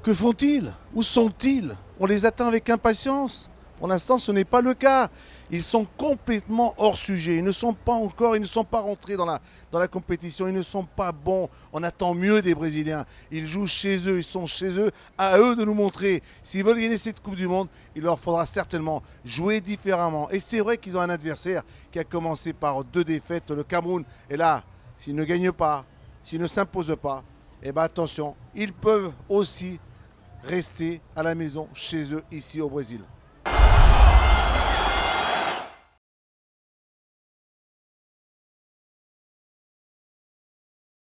Que font-ils? Où sont-ils? On les attend avec impatience. Pour l'instant, ce n'est pas le cas. Ils sont complètement hors sujet. Ils ne sont pas rentrés dans la compétition. Ils ne sont pas bons. On attend mieux des Brésiliens. Ils jouent chez eux. Ils sont chez eux. À eux de nous montrer. S'ils veulent gagner cette Coupe du Monde, il leur faudra certainement jouer différemment. Et c'est vrai qu'ils ont un adversaire qui a commencé par 2 défaites, le Cameroun. Et là, s'ils ne gagnent pas, s'ils ne s'imposent pas, eh bien attention, ils peuvent aussi rester à la maison chez eux ici au Brésil.